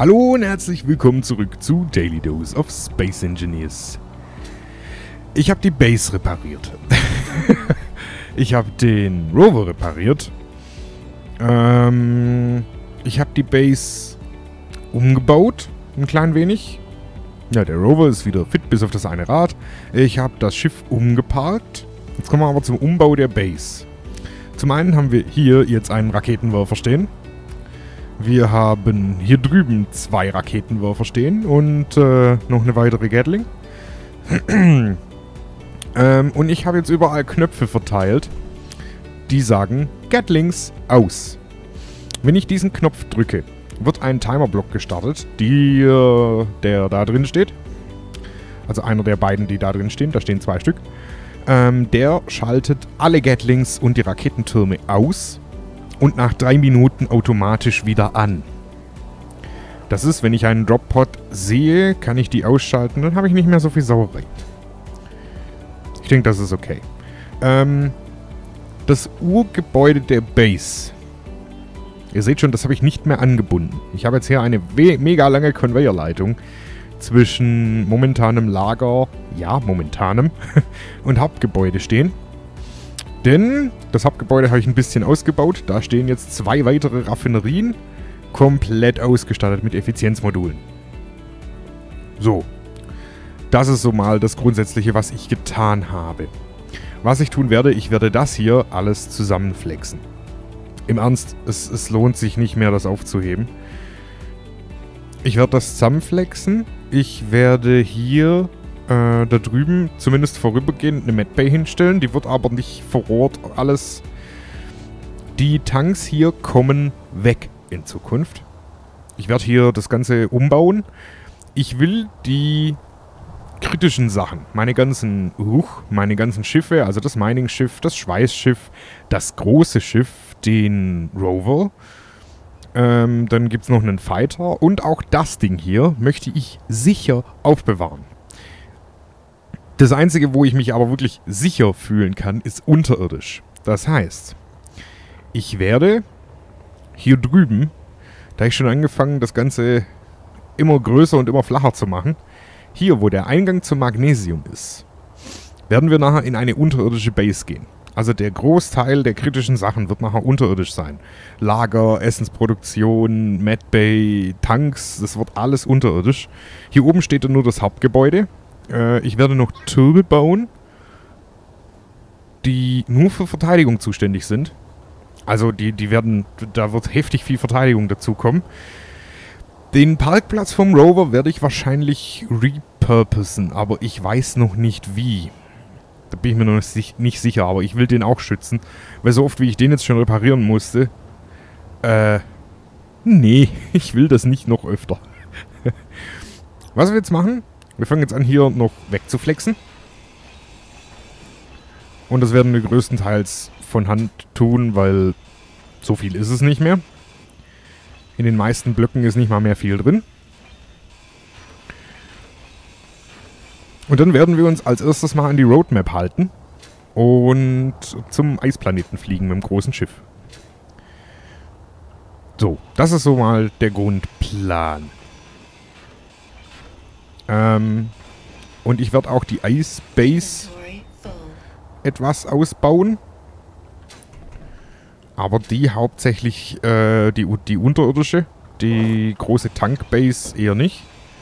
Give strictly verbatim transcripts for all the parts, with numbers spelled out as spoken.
Hallo und herzlich willkommen zurück zu Daily Dose of Space Engineers. Ich habe die Base repariert. Ich habe den Rover repariert. Ähm, ich habe die Base umgebaut, ein klein wenig. Ja, der Rover ist wieder fit, bis auf das eine Rad. Ich habe das Schiff umgeparkt. Jetzt kommen wir aber zum Umbau der Base. Zum einen haben wir hier jetzt einen Raketenwerfer stehen. Wir haben hier drüben zwei Raketenwerfer stehen und äh, noch eine weitere Gatling. ähm, und ich habe jetzt überall Knöpfe verteilt, die sagen Gatlings aus. Wenn ich diesen Knopf drücke, wird ein Timerblock gestartet, die, äh, der da drin steht. Also einer der beiden, die da drin stehen. Da stehen zwei Stück. Ähm, der schaltet alle Gatlings und die Raketentürme aus. Und nach drei Minuten automatisch wieder an. Das ist, wenn ich einen Drop-Pod sehe, kann ich die ausschalten, dann habe ich nicht mehr so viel Sauerei. Ich denke, das ist okay. Ähm, das Urgebäude der Base. Ihr seht schon, das habe ich nicht mehr angebunden. Ich habe jetzt hier eine mega lange Conveyorleitung zwischen momentanem Lager, ja, momentanem, und Hauptgebäude stehen. Denn das Hauptgebäude habe ich ein bisschen ausgebaut. Da stehen jetzt zwei weitere Raffinerien, komplett ausgestattet mit Effizienzmodulen. So. Das ist so mal das Grundsätzliche, was ich getan habe. Was ich tun werde, ich werde das hier alles zusammenflexen. Im Ernst, es, es lohnt sich nicht mehr, das aufzuheben. Ich werde das zusammenflexen. Ich werde hier Äh, da drüben zumindest vorübergehend eine Medbay hinstellen. Die wird aber nicht vor Ort alles. Die Tanks hier kommen weg in Zukunft. Ich werde hier das Ganze umbauen. Ich will die kritischen Sachen, meine ganzen, uh, meine ganzen Schiffe, also das Mining-Schiff, das Schweißschiff, das große Schiff, den Rover. Ähm, dann gibt es noch einen Fighter und auch das Ding hier möchte ich sicher aufbewahren. Das Einzige, wo ich mich aber wirklich sicher fühlen kann, ist unterirdisch. Das heißt, ich werde hier drüben, da ich schon angefangen, das Ganze immer größer und immer flacher zu machen, hier, wo der Eingang zum Magnesium ist, werden wir nachher in eine unterirdische Base gehen. Also der Großteil der kritischen Sachen wird nachher unterirdisch sein. Lager, Essensproduktion, Medbay, Tanks, das wird alles unterirdisch. Hier oben steht dann nur das Hauptgebäude. Ich werde noch Türme bauen, die nur für Verteidigung zuständig sind. Also die, die werden, da wird heftig viel Verteidigung dazukommen. Den Parkplatz vom Rover werde ich wahrscheinlich repurposen, aber ich weiß noch nicht wie. Da bin ich mir noch nicht sicher, aber ich will den auch schützen. Weil so oft wie ich den jetzt schon reparieren musste, äh, nee, ich will das nicht noch öfter. Was wir jetzt machen? Wir fangen jetzt an, hier noch wegzuflexen. Und das werden wir größtenteils von Hand tun, weil so viel ist es nicht mehr. In den meisten Blöcken ist nicht mal mehr viel drin. Und dann werden wir uns als erstes mal an die Roadmap halten und zum Eisplaneten fliegen mit dem großen Schiff. So, das ist so mal der Grundplan. Ähm, und ich werde auch die Ice Base etwas ausbauen. Aber die hauptsächlich, äh, die, die unterirdische, die große Tankbase eher nicht.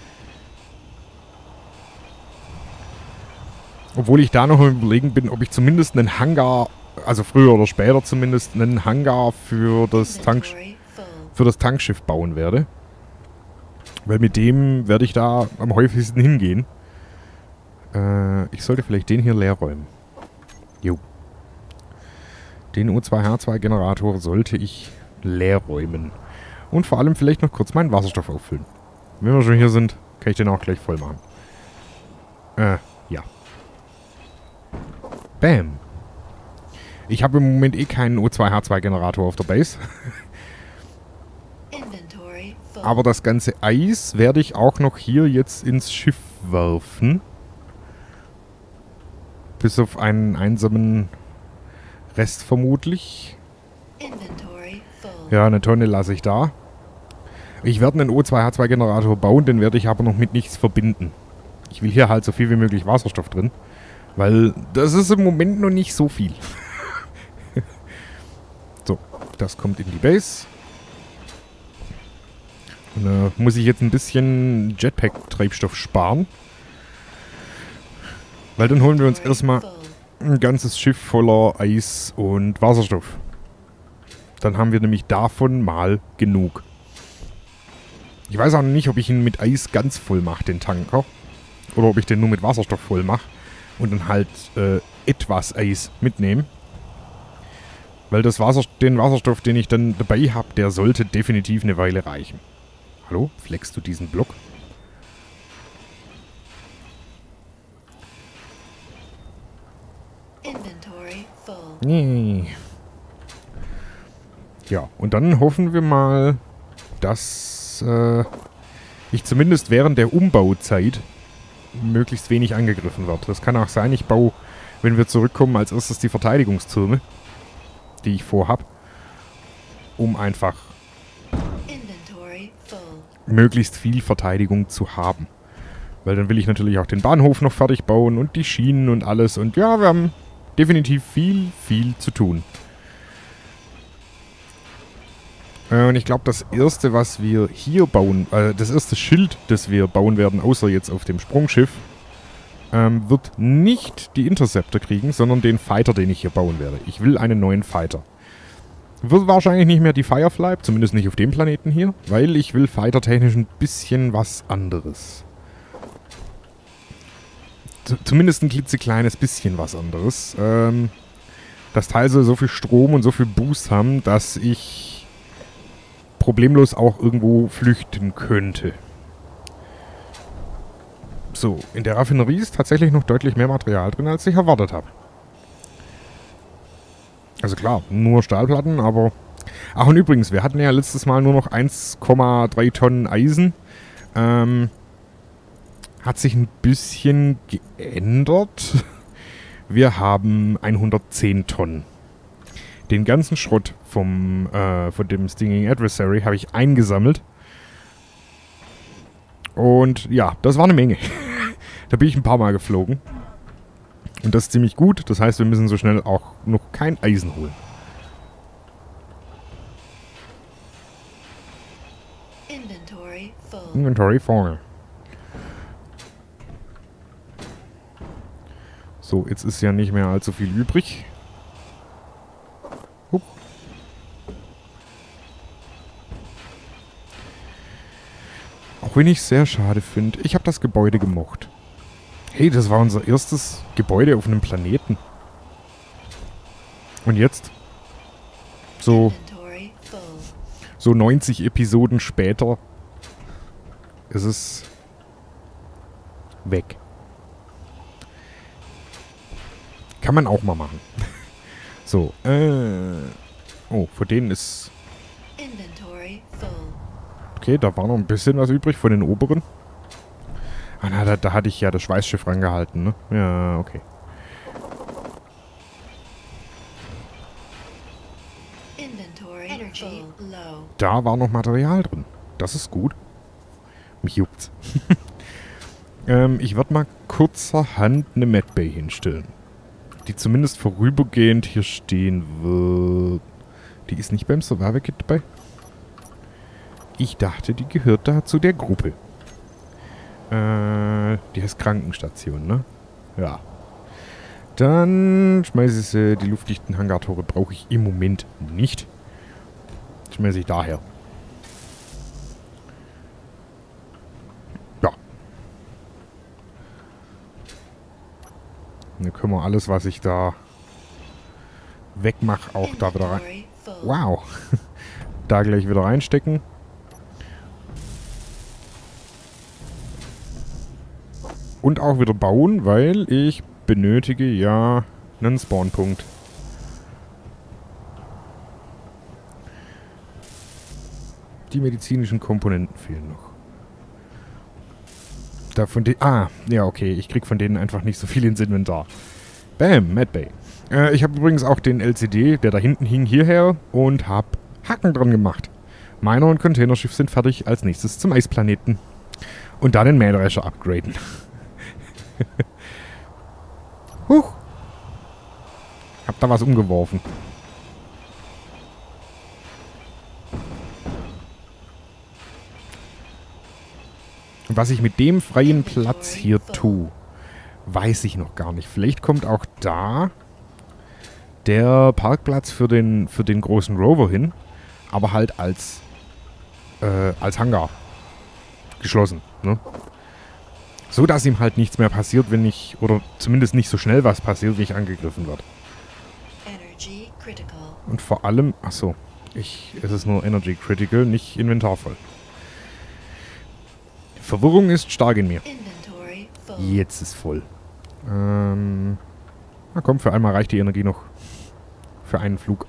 Obwohl ich da noch am Überlegen bin, ob ich zumindest einen Hangar, also früher oder später zumindest, einen Hangar für das, Tank, für das Tankschiff bauen werde. Weil mit dem werde ich da am häufigsten hingehen. Äh, ich sollte vielleicht den hier leer räumen. Jo. Den U zwei H zwei Generator sollte ich leer räumen. Und vor allem vielleicht noch kurz meinen Wasserstoff auffüllen. Wenn wir schon hier sind, kann ich den auch gleich voll machen. Äh, ja. Bam. Ich habe im Moment eh keinen U zwei H zwei Generator auf der Base. Aber das ganze Eis werde ich auch noch hier jetzt ins Schiff werfen. Bis auf einen einsamen Rest vermutlich. Ja, eine Tonne lasse ich da. Ich werde einen O zwei H zwei Generator bauen, den werde ich aber noch mit nichts verbinden. Ich will hier halt so viel wie möglich Wasserstoff drin, weil das ist im Moment noch nicht so viel. So, das kommt in die Base. Und da äh, muss ich jetzt ein bisschen Jetpack-Treibstoff sparen. Weil dann holen wir uns erstmal ein ganzes Schiff voller Eis und Wasserstoff. Dann haben wir nämlich davon mal genug. Ich weiß auch nicht, ob ich ihn mit Eis ganz voll mache, den Tanker. Oder ob ich den nur mit Wasserstoff voll mache. Und dann halt äh, etwas Eis mitnehme. Weil das Wasser, den Wasserstoff, den ich dann dabei habe, der sollte definitiv eine Weile reichen. Hallo? Flexst du diesen Block? Inventory full. Nee. Ja, und dann hoffen wir mal, dass äh, ich zumindest während der Umbauzeit möglichst wenig angegriffen wird. Das kann auch sein, ich baue, wenn wir zurückkommen, als erstes die Verteidigungstürme, die ich vorhab, um einfach Inventory full. möglichst viel Verteidigung zu haben. Weil dann will ich natürlich auch den Bahnhof noch fertig bauen und die Schienen und alles. Und ja, wir haben definitiv viel, viel zu tun. Äh, und ich glaube, das erste, was wir hier bauen, äh, das erste Schild, das wir bauen werden, außer jetzt auf dem Sprungschiff, ähm, wird nicht die Interceptor kriegen, sondern den Fighter, den ich hier bauen werde. Ich will einen neuen Fighter. Wird wahrscheinlich nicht mehr die Firefly, zumindest nicht auf dem Planeten hier, weil ich will fightertechnisch ein bisschen was anderes. Z- zumindest ein klitzekleines bisschen was anderes. Ähm, das Teil soll so viel Strom und so viel Boost haben, dass ich problemlos auch irgendwo flüchten könnte. So, in der Raffinerie ist tatsächlich noch deutlich mehr Material drin, als ich erwartet habe. Also klar, nur Stahlplatten, aber... Ach, und übrigens, wir hatten ja letztes Mal nur noch eins Komma drei Tonnen Eisen. Ähm, hat sich ein bisschen geändert. Wir haben hundertzehn Tonnen. Den ganzen Schrott vom, äh, von dem Stinging Adversary habe ich eingesammelt. Und ja, das war eine Menge. Da bin ich ein paar Mal geflogen. Und das ist ziemlich gut. Das heißt, wir müssen so schnell auch noch kein Eisen holen. Inventory full. Inventory vorne. So, jetzt ist ja nicht mehr allzu viel übrig. Hup. Auch wenn ich es sehr schade finde. Ich habe das Gebäude gemocht. Hey, das war unser erstes Gebäude auf einem Planeten. Und jetzt? So, Inventory full. so neunzig Episoden später ist es weg. Kann man auch mal machen. So, äh... Oh, von denen ist... Inventory full. Okay, da war noch ein bisschen was übrig von den oberen. Ah, na, da, da hatte ich ja das Schweißschiff rangehalten, ne? Ja, okay. Inventory energy low. Da war noch Material drin. Das ist gut. Mich juckt's. ähm, ich werde mal kurzerhand eine Medbay hinstellen. Die zumindest vorübergehend hier stehen wird. Die ist nicht beim Survival Kit dabei? Ich dachte, die gehört da zu der Gruppe. Äh, die heißt Krankenstation, ne? Ja. Dann schmeiße ich sie, die luftdichten Hangartore brauche ich im Moment nicht. Schmeiße ich daher. Ja. Dann können wir alles, was ich da wegmache, auch da wieder rein. Inventory full. Wow. Da gleich wieder reinstecken. Und auch wieder bauen, weil ich benötige ja einen Spawnpunkt. Die medizinischen Komponenten fehlen noch. Da von de ah, ja okay, ich krieg von denen einfach nicht so viel ins Inventar. Bam, Medbay. Äh, ich habe übrigens auch den L C D, der da hinten hing, hierher und habe Haken dran gemacht. Miner und Containerschiff sind fertig. Als nächstes zum Eisplaneten. Und dann den Mähdrescher upgraden. Huch. Hab da was umgeworfen. Und was ich mit dem freien Platz hier tue, weiß ich noch gar nicht. Vielleicht kommt auch da der Parkplatz für den, für den großen Rover hin. Aber halt als, äh, als Hangar. Geschlossen, ne? So, dass ihm halt nichts mehr passiert, wenn ich, oder zumindest nicht so schnell was passiert, wie ich angegriffen werde. Energy critical. Und vor allem, achso, ich, es ist nur Energy Critical, nicht Inventar voll. Verwirrung ist stark in mir. Inventory full. Jetzt ist voll. Ähm, na komm, für einmal reicht die Energie noch. Für einen Flug.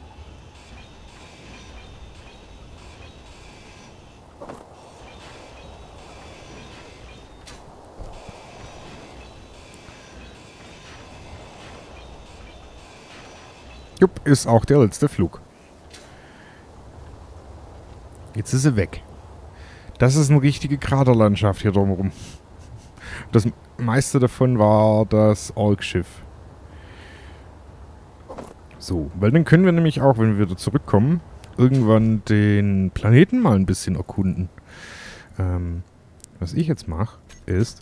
Jupp, ist auch der letzte Flug. Jetzt ist sie weg. Das ist eine richtige Kraterlandschaft hier drumherum. Das meiste davon war das Ork-Schiff. So, weil dann können wir nämlich auch, wenn wir wieder zurückkommen, irgendwann den Planeten mal ein bisschen erkunden. Ähm, was ich jetzt mache, ist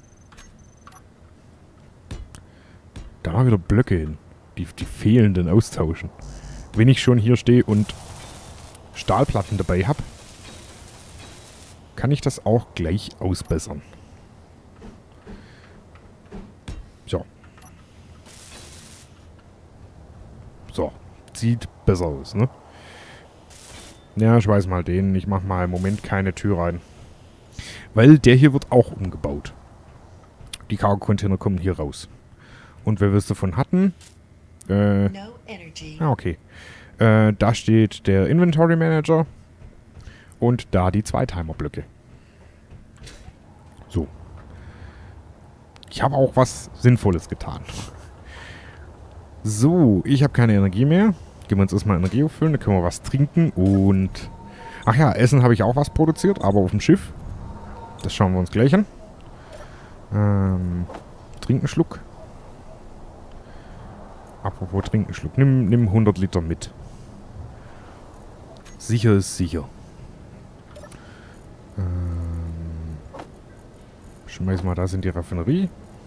da mal wieder Blöcke hin. Die, die fehlenden austauschen. Wenn ich schon hier stehe und Stahlplatten dabei habe, kann ich das auch gleich ausbessern. So. So. Sieht besser aus, ne? Ja, ich weiß mal den. Ich mache mal im Moment keine Tür rein. Weil der hier wird auch umgebaut. Die Cargo-Container kommen hier raus. Und wer wir es davon hatten... Äh, No energy. ah, okay. Äh, da steht der Inventory Manager und da die Zweitimer-Blöcke. So. Ich habe auch was Sinnvolles getan. So, ich habe keine Energie mehr. Gehen wir uns erstmal Energie auffüllen, dann können wir was trinken und... Ach ja, Essen habe ich auch was produziert, aber auf dem Schiff. Das schauen wir uns gleich an. Ähm, trinken Schluck. Apropos trinken Schluck. Nimm, nimm hundert Liter mit. Sicher ist sicher. Ähm, schmeiß mal das in die Raffinerie.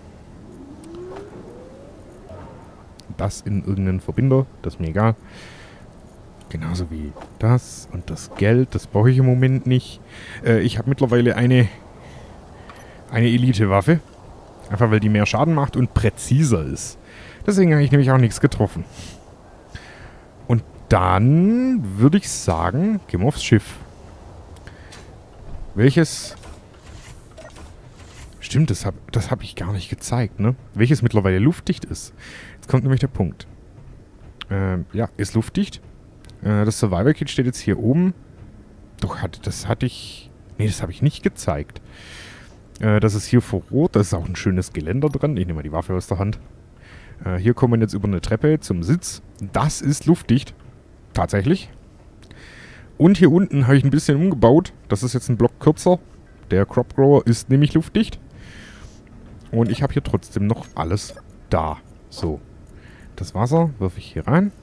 Das in irgendeinen Verbinder. Das ist mir egal. Genauso wie das und das Geld. Das brauche ich im Moment nicht. Äh, ich habe mittlerweile eine, eine Elite-Waffe. Einfach weil die mehr Schaden macht und präziser ist. Deswegen habe ich nämlich auch nichts getroffen. Und dann würde ich sagen, gehen wir aufs Schiff. Welches... Stimmt, das habe das hab ich gar nicht gezeigt, ne? Welches mittlerweile luftdicht ist. Jetzt kommt nämlich der Punkt. Ähm, ja, ist luftdicht. Äh, das Survival Kit steht jetzt hier oben. Doch, hat, das hatte ich... Nee, das habe ich nicht gezeigt. Äh, das ist hier vor Rot. Da ist auch ein schönes Geländer dran. Ich nehme mal die Waffe aus der Hand. Äh, hier kommen wir jetzt über eine Treppe zum Sitz. Das ist luftdicht. Tatsächlich. Und hier unten habe ich ein bisschen umgebaut. Das ist jetzt ein Block kürzer. Der Crop Grower ist nämlich luftdicht. Und ich habe hier trotzdem noch alles da. So. Das Wasser wirfe ich hier rein.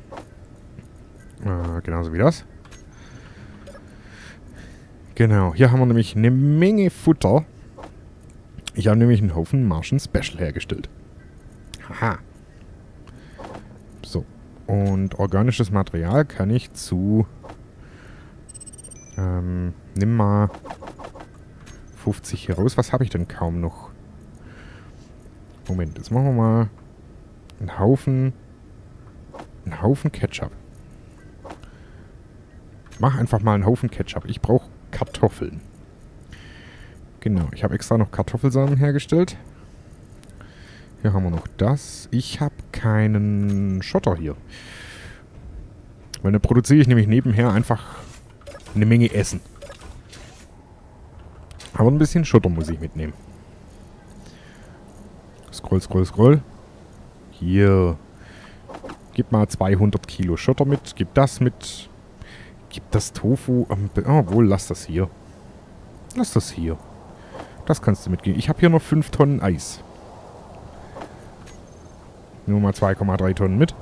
Äh, genauso wie das. Genau. Hier haben wir nämlich eine Menge Futter. Ich habe nämlich einen Haufen Martian Special hergestellt. Haha. So. Und organisches Material kann ich zu... Ähm, nimm mal fünfzig hier raus. Was habe ich denn kaum noch? Moment, jetzt machen wir mal einen Haufen... Einen Haufen Ketchup. Mach einfach mal einen Haufen Ketchup. Ich brauche Kartoffeln. Genau, ich habe extra noch Kartoffelsamen hergestellt. Hier haben wir noch das. Ich habe keinen Schotter hier. Weil dann produziere ich nämlich nebenher einfach eine Menge Essen. Aber ein bisschen Schotter muss ich mitnehmen. Scroll, scroll, scroll. Hier. Gib mal zweihundert Kilo Schotter mit. Gib das mit. Gibt das Tofu am... Be oh, wohl, lass das hier. Lass das hier. Das kannst du mitgehen. Ich habe hier noch fünf Tonnen Eis. Nur mal zwei Komma drei Tonnen mit.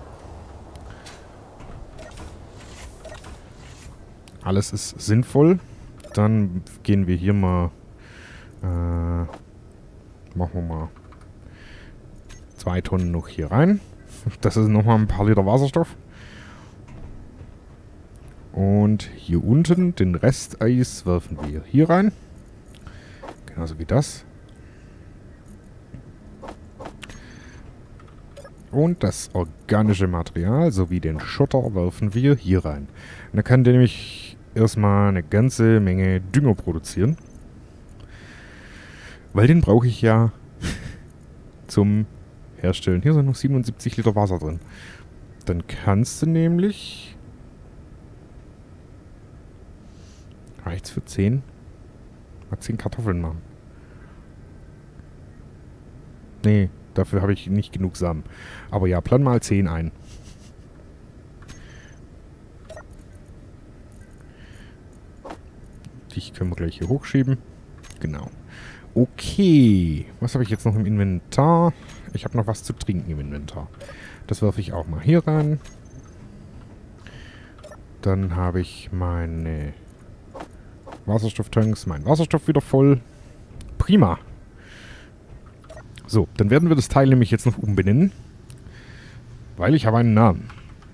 Alles ist sinnvoll. Dann gehen wir hier mal... Äh, machen wir mal zwei Tonnen noch hier rein. Das ist nochmal ein paar Liter Wasserstoff. Und hier unten den Rest Eis werfen wir hier rein. Genauso wie das. Und das organische Material sowie den Schotter werfen wir hier rein. Und da kann der nämlich erstmal eine ganze Menge Dünger produzieren. Weil den brauche ich ja zum Herstellen. Hier sind noch siebenundsiebzig Liter Wasser drin. Dann kannst du nämlich... Reicht's für zehn? Mal zehn Kartoffeln machen. Nee, dafür habe ich nicht genug Samen. Aber ja, plan mal zehn ein. Dich können wir gleich hier hochschieben. Genau. Okay. Was habe ich jetzt noch im Inventar? Ich habe noch was zu trinken im Inventar. Das werfe ich auch mal hier rein. Dann habe ich meine Wasserstofftanks, meinen Wasserstoff wieder voll. Prima. So, dann werden wir das Teil nämlich jetzt noch umbenennen. Weil ich habe einen Namen.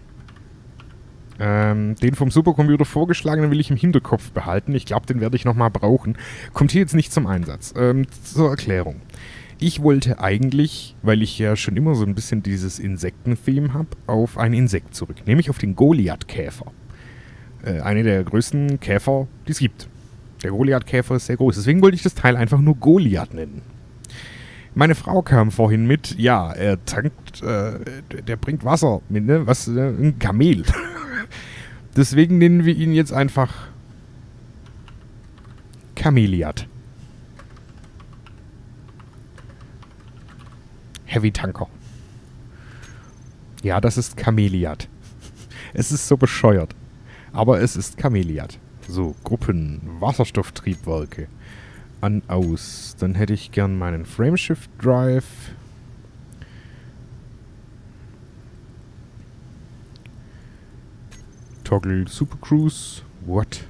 Ähm, den vom Supercomputer vorgeschlagenen will ich im Hinterkopf behalten. Ich glaube, den werde ich nochmal brauchen. Kommt hier jetzt nicht zum Einsatz. Ähm, zur Erklärung. Ich wollte eigentlich, weil ich ja schon immer so ein bisschen dieses Insekten-Theme habe, auf ein Insekt zurück. Nämlich auf den Goliath-Käfer. Äh, eine der größten Käfer, die es gibt. Der Goliath-Käfer ist sehr groß. Deswegen wollte ich das Teil einfach nur Goliath nennen. Meine Frau kam vorhin mit, ja, er tankt, äh, der bringt Wasser mit, ne? Was, äh, ein Kamel. Deswegen nennen wir ihn jetzt einfach Kameliat. Heavy Tanker. Ja, das ist Kameliat. Es ist so bescheuert. Aber es ist Kameliat. So, Gruppen, Wasserstofftriebwerke. An, aus. Dann hätte ich gern meinen Frameshift Drive. Toggle Supercruise. What?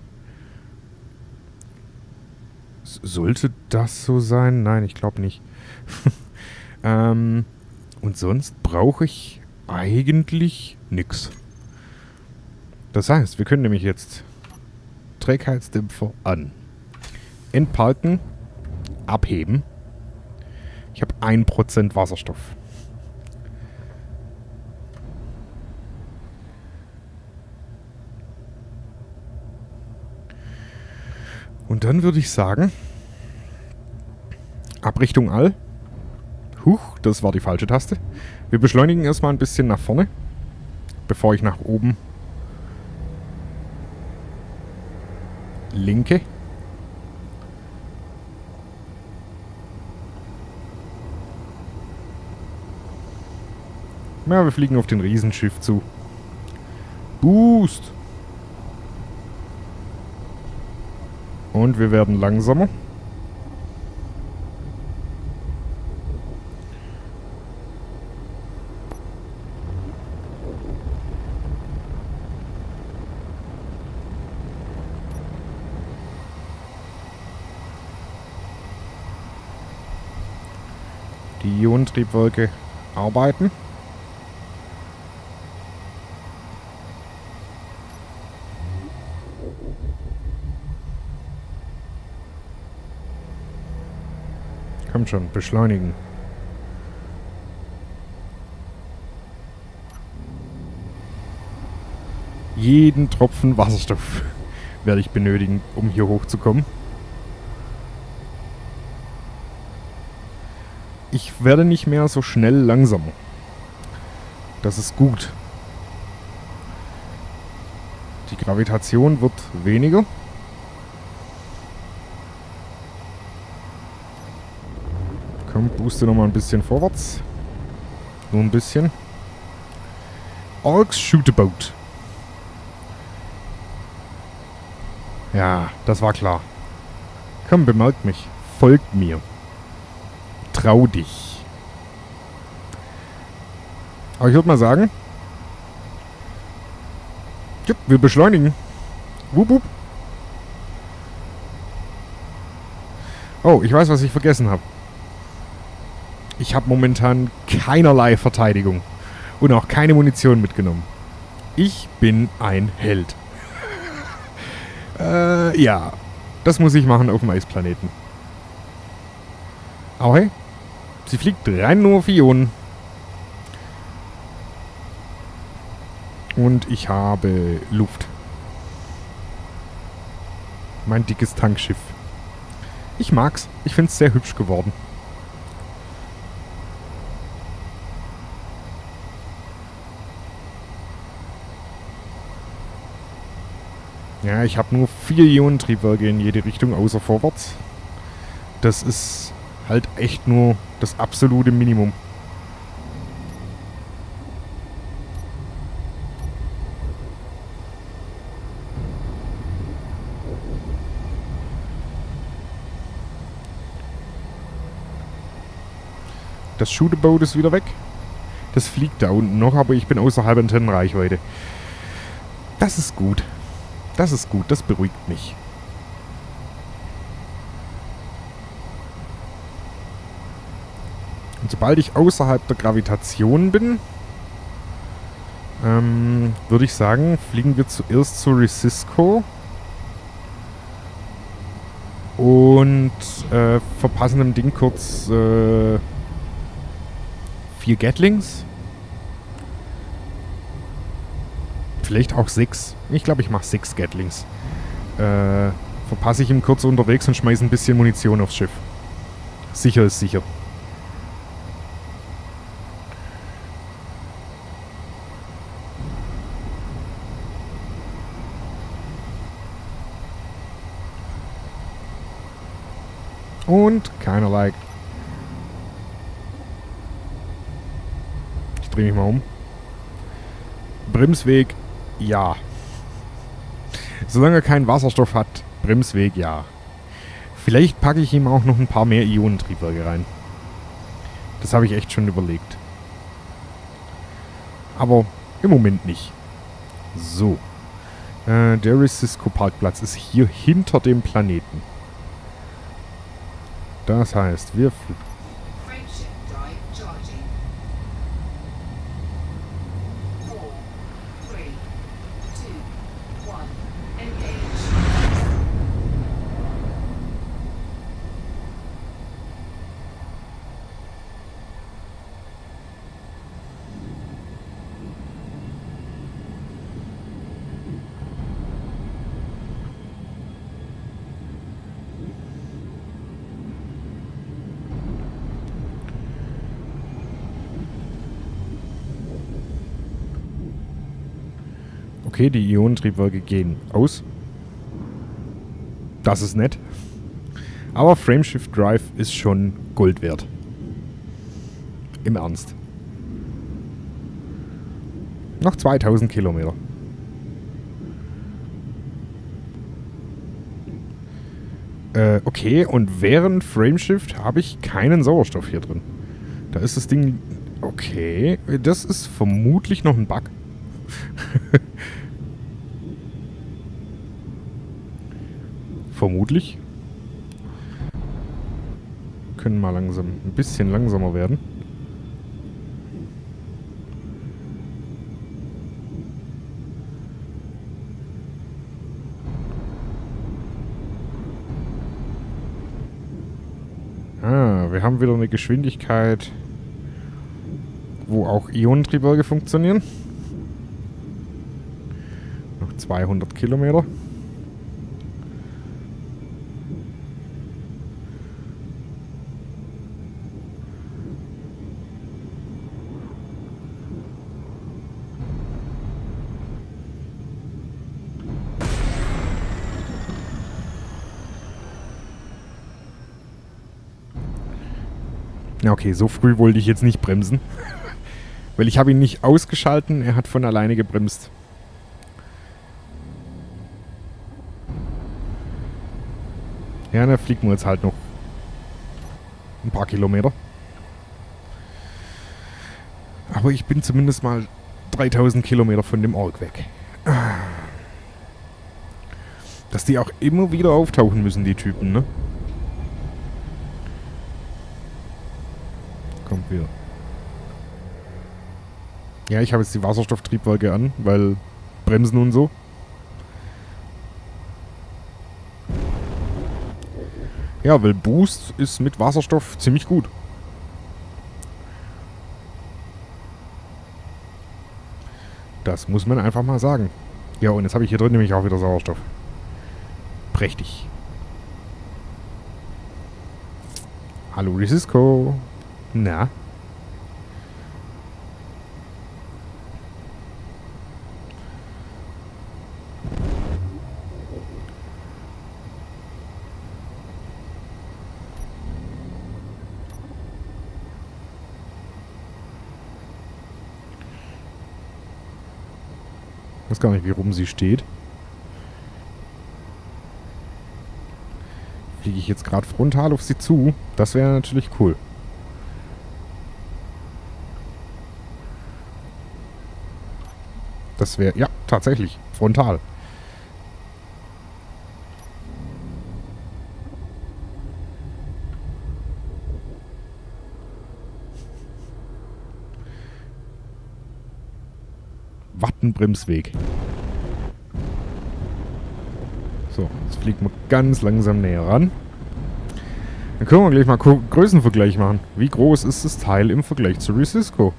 S- sollte das so sein? Nein, ich glaube nicht. ähm, und sonst brauche ich eigentlich nix. Das heißt, wir können nämlich jetzt Trägheitsdämpfer an. Entparken, abheben. Ich habe ein Prozent Wasserstoff. Und dann würde ich sagen, Abrichtung all. Huch, das war die falsche Taste. Wir beschleunigen erstmal ein bisschen nach vorne, bevor ich nach oben linke. Ja, wir fliegen auf den Riesenschiff zu. Boost! Und wir werden langsamer. Die Ionentriebwerke arbeiten. Komm schon, beschleunigen. Jeden Tropfen Wasserstoff werde ich benötigen, um hier hochzukommen. Ich werde nicht mehr so schnell langsamer. Das ist gut. Die Gravitation wird weniger. Komm, booste nochmal ein bisschen vorwärts. Nur ein bisschen. Orks shoot a boat. Ja, das war klar. Komm, bemerkt mich. Folgt mir. Trau dich. Aber ich würde mal sagen... Ja, wir beschleunigen. Wup, wup. Oh, ich weiß, was ich vergessen habe. Ich habe momentan keinerlei Verteidigung. Und auch keine Munition mitgenommen. Ich bin ein Held. äh, ja. Das muss ich machen auf dem Eisplaneten. Aber hey, sie fliegt rein nur auf Ionen. Und ich habe Luft. Mein dickes Tankschiff. Ich mag's. Ich find's sehr hübsch geworden. Ja, ich habe nur vier Ionentriebwerke in jede Richtung, außer vorwärts. Das ist halt echt nur das absolute Minimum. Das Shooterboat ist wieder weg. Das fliegt da unten noch, aber ich bin außerhalb Antennenreichweite. Das ist gut. Das ist gut, das beruhigt mich. Und sobald ich außerhalb der Gravitation bin, ähm, würde ich sagen, fliegen wir zuerst zu Resisco und äh, verpassen dem Ding kurz äh, vier Gatlings. Vielleicht auch sechs. Ich glaube, ich mache sechs Gatlings. Äh, verpasse ich ihm kurz unterwegs und schmeiße ein bisschen Munition aufs Schiff. Sicher ist sicher. Und keinerlei. Ich drehe mich mal um. Bremsweg, ja. Solange er keinen Wasserstoff hat, Bremsweg, ja. Vielleicht packe ich ihm auch noch ein paar mehr Ionentriebwerke rein. Das habe ich echt schon überlegt. Aber im Moment nicht. So. Äh, der Resisco-Parkplatz ist hier hinter dem Planeten. Das heißt, wir... Okay, die Ionentriebwerke gehen aus. Das ist nett. Aber Frameshift Drive ist schon Gold wert. Im Ernst. Noch zweitausend Kilometer. Äh, okay, und während Frameshift habe ich keinen Sauerstoff hier drin. Da ist das Ding... Okay, das ist vermutlich noch ein Bug. Vermutlich. Können mal langsam, ein bisschen langsamer werden. Ah, wir haben wieder eine Geschwindigkeit, wo auch Ionentriebwerke funktionieren. Noch zweihundert Kilometer. Ja, okay, so früh wollte ich jetzt nicht bremsen. Weil ich habe ihn nicht ausgeschalten, er hat von alleine gebremst. Ja, da fliegen wir jetzt halt noch ein paar Kilometer. Aber ich bin zumindest mal dreitausend Kilometer von dem Ork weg. Dass die auch immer wieder auftauchen müssen, die Typen, ne? Kommt wieder. Ja, ich habe jetzt die Wasserstofftriebwerke an, weil Bremsen und so. Ja, weil Boost ist mit Wasserstoff ziemlich gut. Das muss man einfach mal sagen. Ja, und jetzt habe ich hier drin nämlich auch wieder Sauerstoff. Prächtig. Hallo, Cisco. Na? Ich weiß gar nicht, wie rum sie steht. Fliege ich jetzt gerade frontal auf sie zu? Das wäre natürlich cool. Das wäre, ja, tatsächlich, frontal. Wattenbremsweg. So, jetzt fliegen wir ganz langsam näher ran. Dann können wir gleich mal Ko- Größenvergleich machen. Wie groß ist das Teil im Vergleich zu Cisco?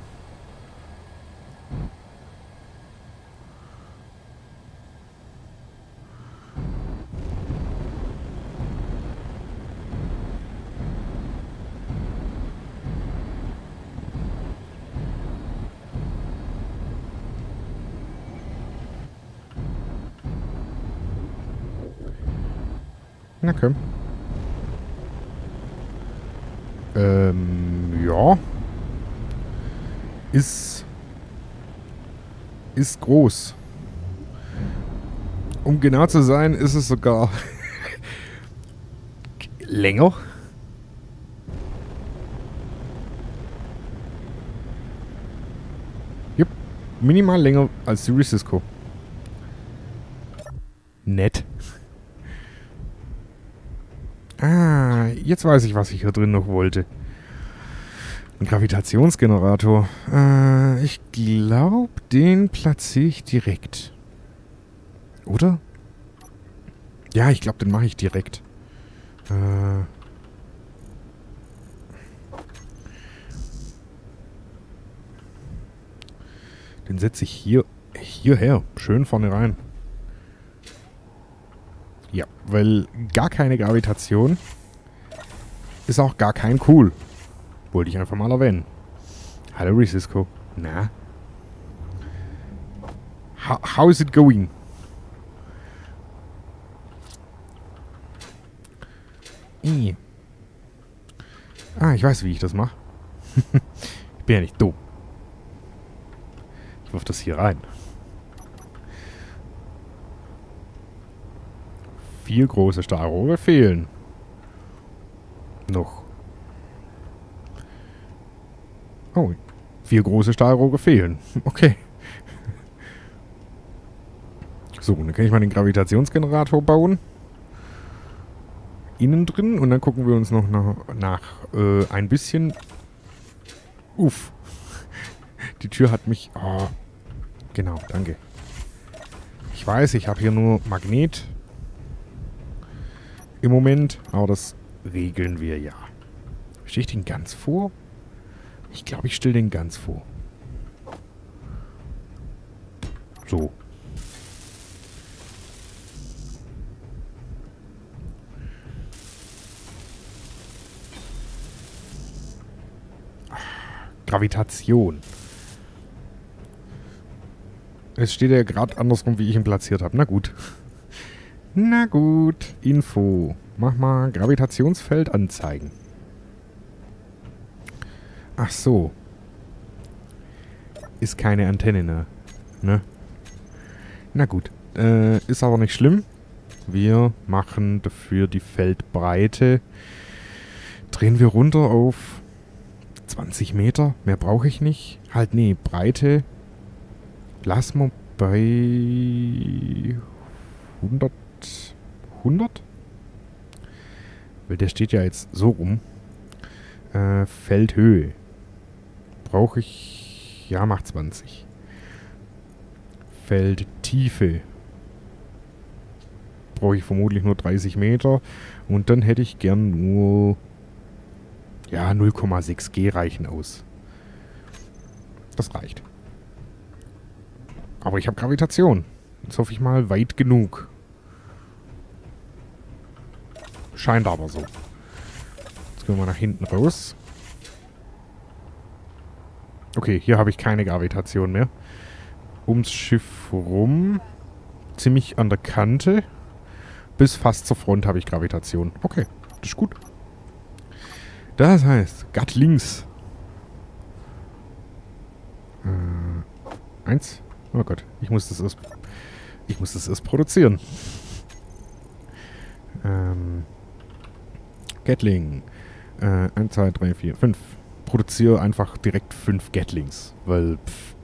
Na komm. Ähm, ja. Ist... Ist groß. Um genau zu sein, ist es sogar... länger. Jupp. Minimal länger als die Cisco. Nett. Ah, jetzt weiß ich, was ich hier drin noch wollte. Ein Gravitationsgenerator. Äh, ich glaube, den platziere ich direkt. Oder? Ja, ich glaube, den mache ich direkt. Äh... Den setze ich hier, hierher. Schön vorne rein. Ja, weil gar keine Gravitation ist auch gar kein cool. Wollte ich einfach mal erwähnen. Hallo, Cisco. Na? How, how is it going? I. Ah, ich weiß, wie ich das mache. Ich bin ja nicht dumm. Ich wirf das hier rein. Vier große Stahlrohre fehlen. Noch. Oh, vier große Stahlrohre fehlen. Okay. So, dann kann ich mal den Gravitationsgenerator bauen. Innen drin. Und dann gucken wir uns noch nach, nach äh, ein bisschen... Uff. Die Tür hat mich... Oh. Genau, danke. Ich weiß, ich habe hier nur Magnet... im Moment, aber das regeln wir ja. Stelle ich den ganz vor? Ich glaube, ich stelle den ganz vor. So. Gravitation. Es steht ja gerade andersrum, wie ich ihn platziert habe. Na gut. Na gut. Info. Mach mal Gravitationsfeld anzeigen. Ach so. Ist keine Antenne, ne? Ne? Na gut. Äh, ist aber nicht schlimm. Wir machen dafür die Feldbreite. Drehen wir runter auf zwanzig Meter. Mehr brauche ich nicht. Halt, nee, Breite. Lass mal bei hundert. hundert? Weil der steht ja jetzt so rum. Äh, Feldhöhe. Brauche ich... Ja, mach zwanzig. Feldtiefe. Brauche ich vermutlich nur dreißig Meter. Und dann hätte ich gern nur... Ja, null Komma sechs G reichen aus. Das reicht. Aber ich habe Gravitation. Jetzt hoffe ich mal weit genug. Scheint aber so. Jetzt gehen wir nach hinten raus. Okay, hier habe ich keine Gravitation mehr. Ums Schiff rum. Ziemlich an der Kante. Bis fast zur Front habe ich Gravitation. Okay, das ist gut. Das heißt, Gattlings. Äh, eins. Oh Gott, ich muss das erst... Ich muss das erst produzieren. Ähm... Gatling. Äh, eins, zwei, drei, vier, fünf. Produziere einfach direkt fünf Gatlings, weil, pff.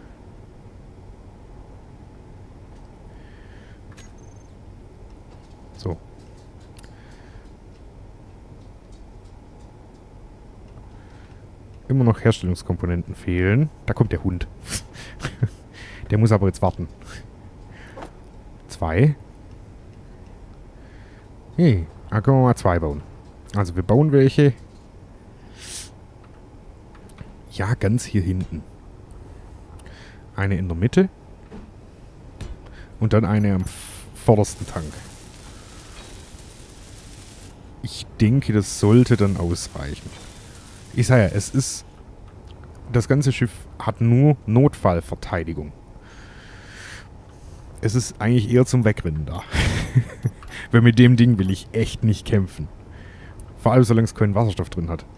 So. Immer noch Herstellungskomponenten fehlen. Da kommt der Hund. Der muss aber jetzt warten. Zwei. Hey, da können wir mal zwei bauen. Also wir bauen welche. Ja, ganz hier hinten. Eine in der Mitte. Und dann eine am vordersten Tank. Ich denke, das sollte dann ausreichen. Ich sage ja, es ist... Das ganze Schiff hat nur Notfallverteidigung. Es ist eigentlich eher zum Wegrennen da. Weil mit dem Ding will ich echt nicht kämpfen. Vor allem, solange es keinen Wasserstoff drin hat.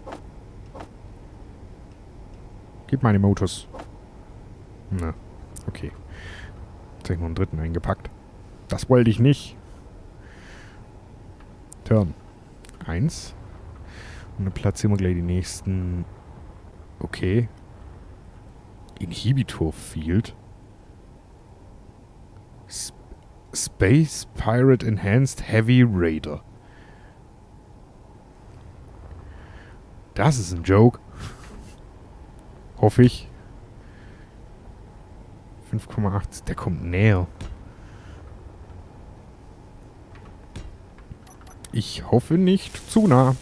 Gib meine Motors. Na, okay. Jetzt habe ich noch einen dritten eingepackt. Das wollte ich nicht. Turn. Eins. Und dann platzieren wir gleich die nächsten... Okay. Inhibitor Field. Sp Space Pirate Enhanced Heavy Raider. Das ist ein Joke. Hoffe ich. fünf Komma acht. Der kommt näher. Ich hoffe nicht zu nah.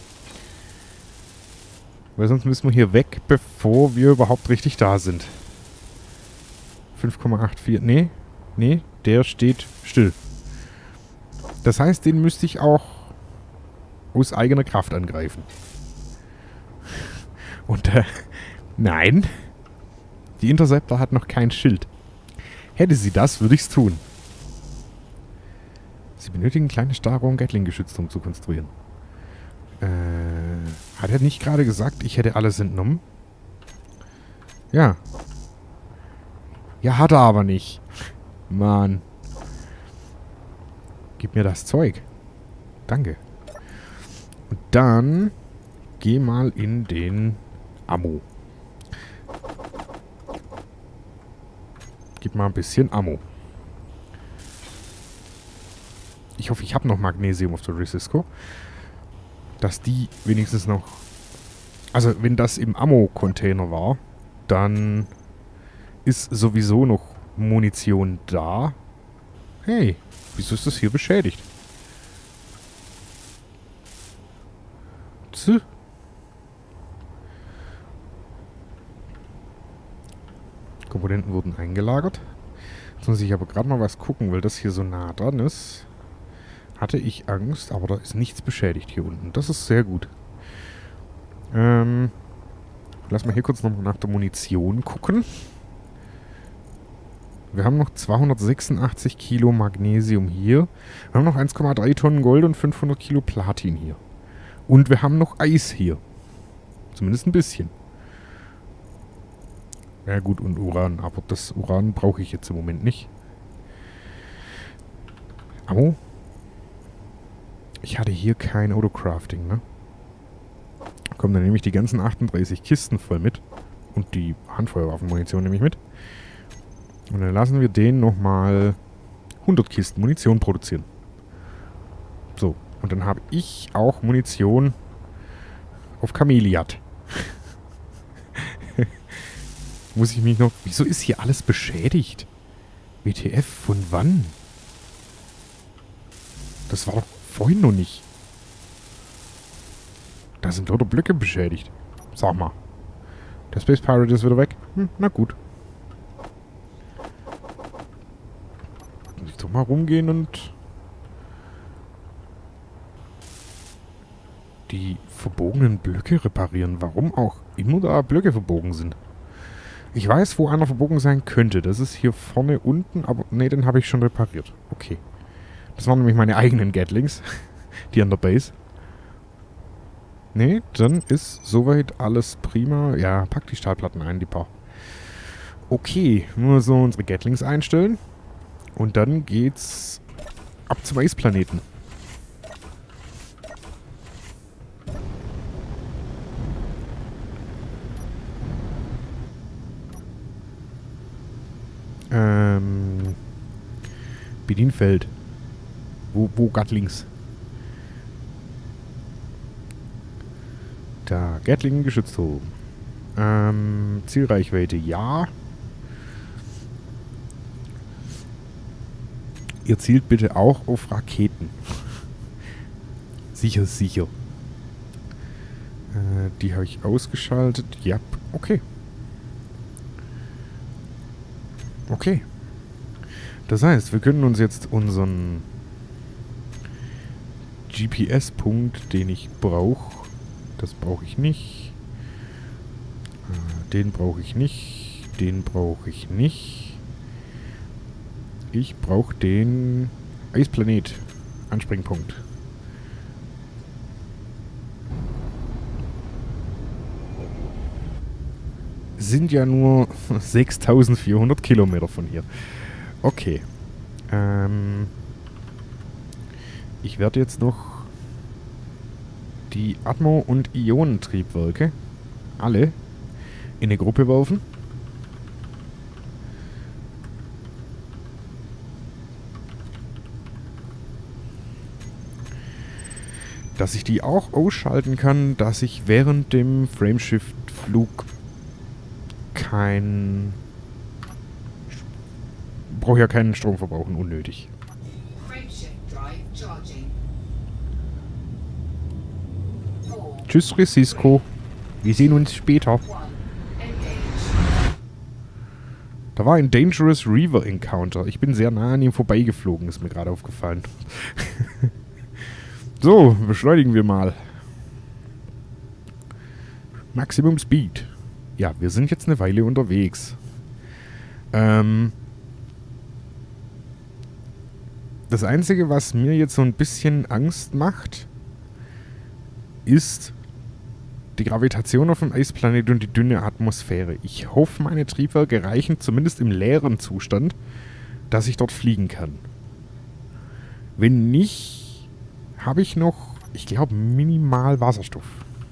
Weil sonst müssen wir hier weg, bevor wir überhaupt richtig da sind. fünf Komma vierundachtzig. Nee. Nee, der steht still. Das heißt, den müsste ich auch aus eigener Kraft angreifen. Und äh, nein. Die Interceptor hat noch kein Schild. Hätte sie das, würde ich es tun. Sie benötigen kleine Starrohr- und Gatling-Geschütze, um zu konstruieren. Äh, hat er nicht gerade gesagt, ich hätte alles entnommen? Ja. Ja, hat er aber nicht. Mann. Gib mir das Zeug. Danke. Und dann geh mal in den Ammo. Gib mal ein bisschen Ammo. Ich hoffe, ich habe noch Magnesium auf der Resisco. Dass die wenigstens noch... Also, wenn das im Ammo-Container war, dann ist sowieso noch Munition da. Hey, wieso ist das hier beschädigt? Tch. Komponenten wurden eingelagert. Jetzt muss ich aber gerade mal was gucken, weil das hier so nah dran ist. Hatte ich Angst, aber da ist nichts beschädigt hier unten. Das ist sehr gut. Ähm, lass mal hier kurz noch nach der Munition gucken. Wir haben noch zweihundertsechsundachtzig Kilo Magnesium hier. Wir haben noch eins Komma drei Tonnen Gold und fünfhundert Kilo Platin hier. Und wir haben noch Eis hier. Zumindest ein bisschen. Ja gut, und Uran. Aber das Uran brauche ich jetzt im Moment nicht. Ammo? Ich hatte hier kein Autocrafting, ne? Komm, dann nehme ich die ganzen achtunddreißig Kisten voll mit. Und die Handfeuerwaffenmunition nehme ich mit. Und dann lassen wir den nochmal hundert Kisten Munition produzieren. So, und dann habe ich auch Munition auf Kameliat. Muss ich mich noch... Wieso ist hier alles beschädigt? W T F, von wann? Das war doch vorhin noch nicht. Da sind lauter Blöcke beschädigt. Sag mal. Der Space Pirate ist wieder weg. Hm, na gut. Muss ich doch mal rumgehen und... die verbogenen Blöcke reparieren. Warum auch immer da Blöcke verbogen sind. Ich weiß, wo einer verbogen sein könnte. Das ist hier vorne unten, aber ne, den habe ich schon repariert. Okay. Das waren nämlich meine eigenen Gatlings. Die an der Base. Ne, dann ist soweit alles prima. Ja, pack die Stahlplatten ein, die paar. Okay, nur so unsere Gatlings einstellen. Und dann geht's ab zum Eisplaneten. Ähm... Bedienfeld. Wo, wo Gatlings? Da, Gatling geschützt hoch. Ähm, Zielreichweite, ja. Ihr zielt bitte auch auf Raketen. Sicher, sicher. Äh, die habe ich ausgeschaltet. Ja, okay. Okay. Das heißt, wir können uns jetzt unseren G P S-Punkt, den ich brauche, das brauche ich nicht. Äh, den brauche ich nicht. Den brauche ich nicht. Ich brauche den Eisplanet. Anspringpunkt. Sind ja nur sechstausendvierhundert Kilometer von hier. Okay. Ähm... Ich werde jetzt noch die Atmo- und Ionentriebwerke alle in eine Gruppe werfen. Dass ich die auch ausschalten kann, dass ich während dem Frameshift-Flug kein... brauche ja keinen Strom verbrauchen, unnötig. Tschüss, Cisco. Wir sehen uns später. Da war ein Dangerous Reaver Encounter. Ich bin sehr nah an ihm vorbeigeflogen, ist mir gerade aufgefallen. So, beschleunigen wir mal. Maximum Speed. Ja, wir sind jetzt eine Weile unterwegs. Ähm... Das Einzige, was mir jetzt so ein bisschen Angst macht, ist die Gravitation auf dem Eisplanet und die dünne Atmosphäre. Ich hoffe, meine Triebwerke reichen zumindest im leeren Zustand, dass ich dort fliegen kann. Wenn nicht, habe ich noch, ich glaube, minimal Wasserstoff.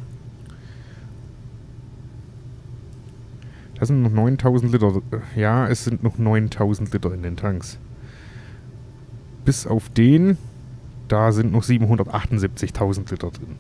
Das sind noch neuntausend Liter. Ja, es sind noch neuntausend Liter in den Tanks. Bis auf den, da sind noch siebenhundertachtundsiebzigtausend Liter drin.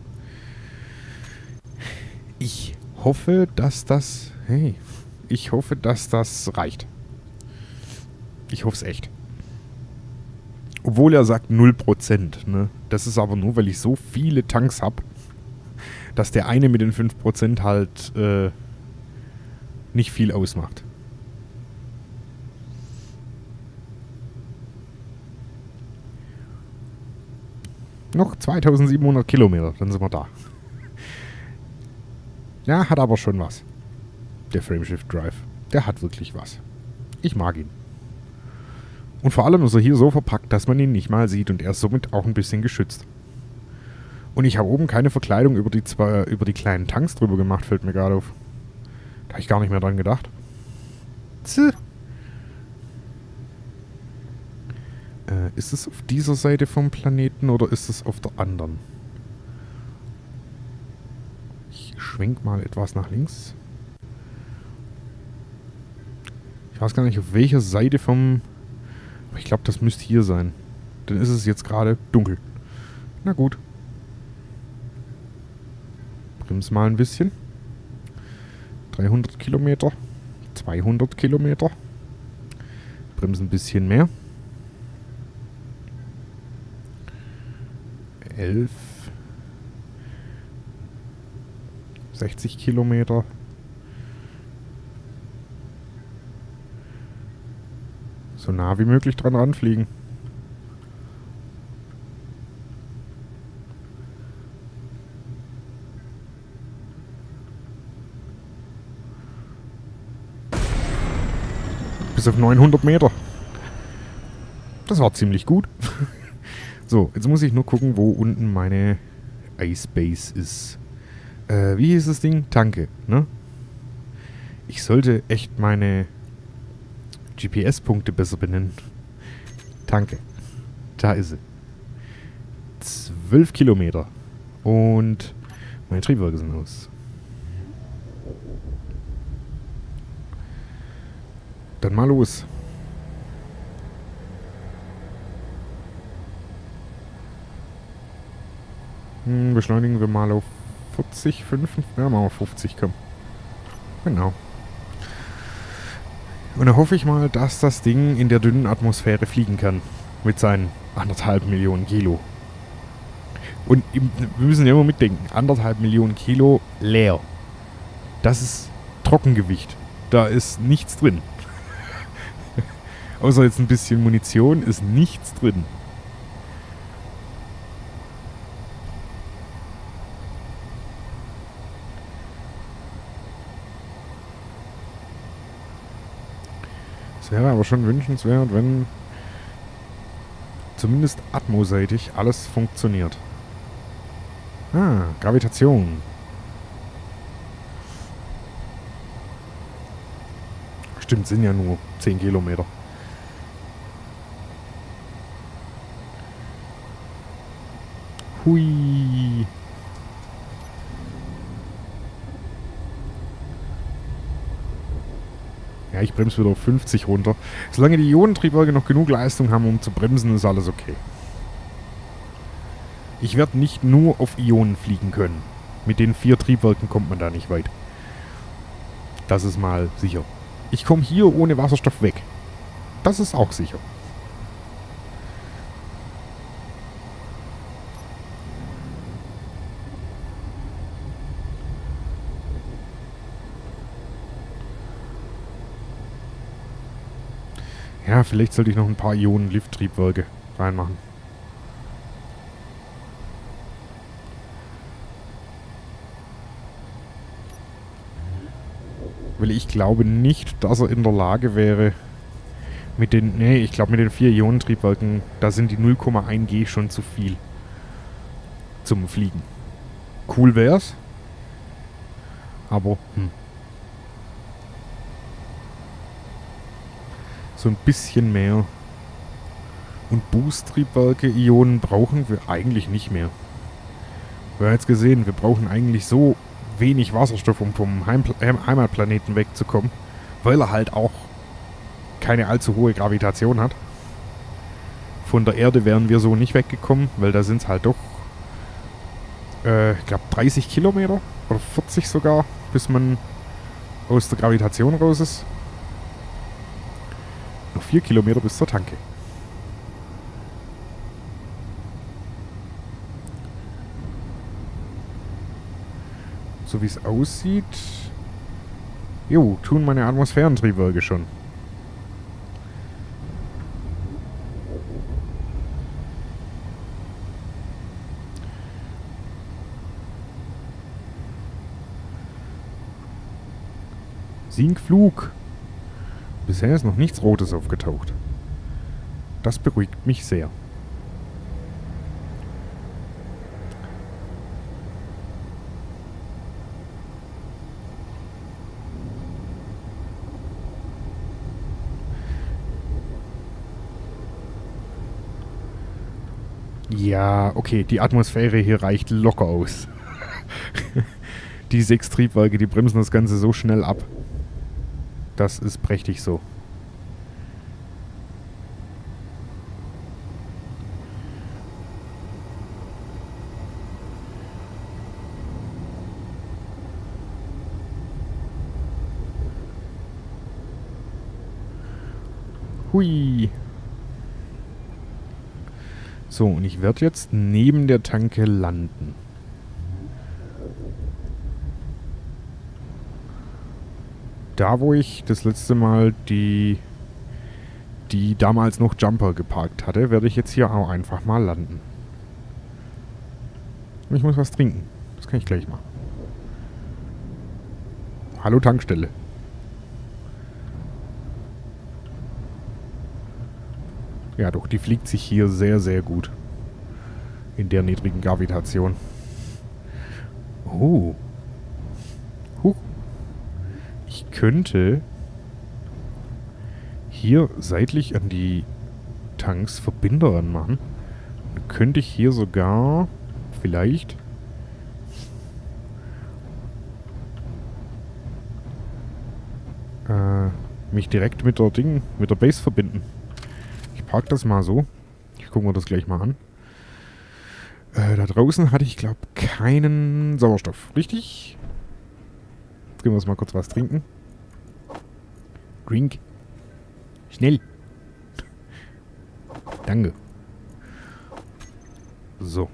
Ich hoffe, dass das... Hey, ich hoffe, dass das reicht. Ich hoffe es echt. Obwohl er sagt null Prozent. Ne? Das ist aber nur, weil ich so viele Tanks habe, dass der eine mit den fünf Prozent halt äh, nicht viel ausmacht. Noch zweitausendsiebenhundert Kilometer, dann sind wir da. Ja, hat aber schon was. Der Frameshift Drive. Der hat wirklich was. Ich mag ihn. Und vor allem ist er hier so verpackt, dass man ihn nicht mal sieht und er ist somit auch ein bisschen geschützt. Und ich habe oben keine Verkleidung über die, zwei, über die kleinen Tanks drüber gemacht, fällt mir gerade auf. Da habe ich gar nicht mehr dran gedacht. Zäh. Äh, Äh, ist es auf dieser Seite vom Planeten oder ist es auf der anderen? Ich schwenk mal etwas nach links. Ich weiß gar nicht, auf welcher Seite vom... Aber ich glaube, das müsste hier sein. Dann ist es jetzt gerade dunkel. Na gut. Brems mal ein bisschen. dreihundert Kilometer. zweihundert Kilometer. Bremsen ein bisschen mehr. elf. sechzig Kilometer. So nah wie möglich dran ranfliegen. Bis auf neunhundert Meter. Das war ziemlich gut. So, jetzt muss ich nur gucken, wo unten meine Ice Base ist. Äh, wie hieß das Ding? Tanke, ne? Ich sollte echt meine G P S-Punkte besser benennen. Tanke. Da ist sie. Zwölf Kilometer. Und meine Triebwerke sind aus. Dann mal los. Hm, beschleunigen wir mal auf vierzig, fünf, ja, mal auf fünfzig, komm. Genau. Und dann hoffe ich mal, dass das Ding in der dünnen Atmosphäre fliegen kann. Mit seinen anderthalb Millionen Kilo. Und im, wir müssen ja immer mitdenken, anderthalb Millionen Kilo leer. Das ist Trockengewicht. Da ist nichts drin. Außer jetzt ein bisschen Munition ist nichts drin. Es wäre aber schon wünschenswert, wenn zumindest atmoseitig alles funktioniert. Ah, Gravitation. Stimmt, sind ja nur zehn Kilometer. Hui. Ja, ich bremse wieder auf fünfzig runter. Solange die Ionentriebwerke noch genug Leistung haben, um zu bremsen, ist alles okay. Ich werde nicht nur auf Ionen fliegen können. Mit den vier Triebwerken kommt man da nicht weit. Das ist mal sicher. Ich komme hier ohne Wasserstoff weg. Das ist auch sicher. Ja, vielleicht sollte ich noch ein paar Ionen-Lift-Triebwerke reinmachen. Weil ich glaube nicht, dass er in der Lage wäre, mit den, nee, ich glaube mit den vier Ionentriebwerken, da sind die null Komma eins G schon zu viel zum Fliegen. Cool wär's, aber hm. So ein bisschen mehr. Und Boost-Triebwerke, Ionen brauchen wir eigentlich nicht mehr. Wir haben jetzt gesehen, wir brauchen eigentlich so wenig Wasserstoff, um vom Heimpl- Heim- Heimatplaneten wegzukommen, weil er halt auch keine allzu hohe Gravitation hat. Von der Erde wären wir so nicht weggekommen, weil da sind es halt doch, äh, ich glaube dreißig Kilometer oder vierzig sogar, bis man aus der Gravitation raus ist. Noch vier Kilometer bis zur Tanke. So wie es aussieht... Jo, tun meine Atmosphärentriebwerke schon. Sinkflug. Bisher ist noch nichts Rotes aufgetaucht. Das beruhigt mich sehr. Ja, okay, die Atmosphäre hier reicht locker aus. Die sechs Triebwerke, die bremsen das Ganze so schnell ab. Das ist prächtig so. Hui. So, und ich werde jetzt neben der Tanke landen. Da, wo ich das letzte Mal die, die damals noch Jumper geparkt hatte, werde ich jetzt hier auch einfach mal landen. Und ich muss was trinken. Das kann ich gleich machen. Hallo Tankstelle. Ja doch, die fliegt sich hier sehr, sehr gut. In der niedrigen Gravitation. Oh. Huch. Ich könnte hier seitlich an die Tanks Verbinder ranmachen. Dann könnte ich hier sogar vielleicht äh, mich direkt mit der Ding, mit der Base verbinden. Ich park das mal so. Ich gucke mir das gleich mal an. Äh, da draußen hatte ich, glaube keinen Sauerstoff. Richtig? Jetzt gehen wir uns mal kurz was trinken. Drink. Schnell. Danke. So.